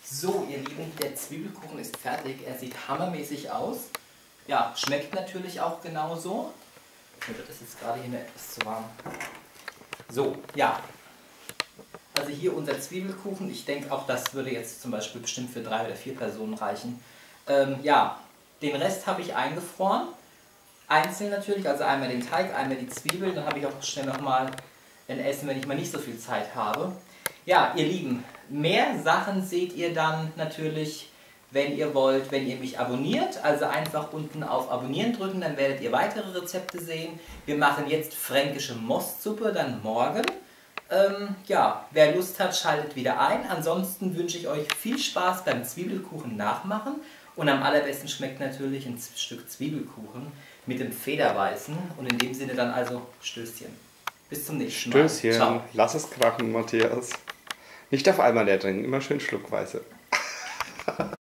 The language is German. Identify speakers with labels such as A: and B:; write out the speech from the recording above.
A: So, ihr Lieben, der Zwiebelkuchen ist fertig. Er sieht hammermäßig aus. Ja, schmeckt natürlich auch genauso. Das ist jetzt gerade hier etwas zu warm. So, ja. Also hier unser Zwiebelkuchen. Ich denke auch, das würde jetzt zum Beispiel bestimmt für 3 oder 4 Personen reichen. Ja, den Rest habe ich eingefroren. Einzeln natürlich, also einmal den Teig, einmal die Zwiebeln. Dann habe ich auch schnell nochmal ein Essen, wenn ich mal nicht so viel Zeit habe. Ja, ihr Lieben, mehr Sachen seht ihr dann natürlich, wenn ihr wollt, wenn ihr mich abonniert. Also einfach unten auf Abonnieren drücken, dann werdet ihr weitere Rezepte sehen. Wir machen jetzt fränkische Mostsuppe, dann morgen. Ja, wer Lust hat, schaltet wieder ein. Ansonsten wünsche ich euch viel Spaß beim Zwiebelkuchen nachmachen. Und am allerbesten schmeckt natürlich ein Stück Zwiebelkuchen mit dem Federweißen. Und in dem Sinne dann also Stößchen. Bis zum nächsten Mal.
B: Stößchen,
A: Ciao.
B: Lass es krachen, Matthias. Nicht auf einmal leer trinken, immer schön schluckweise.